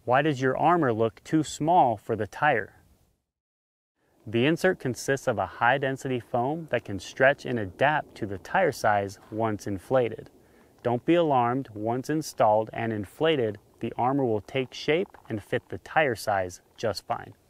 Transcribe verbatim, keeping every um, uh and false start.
Why does your Armour look too small for the tire? The insert consists of a high-density foam that can stretch and adapt to the tire size once inflated. Don't be alarmed, once installed and inflated, the Armour will take shape and fit the tire size just fine.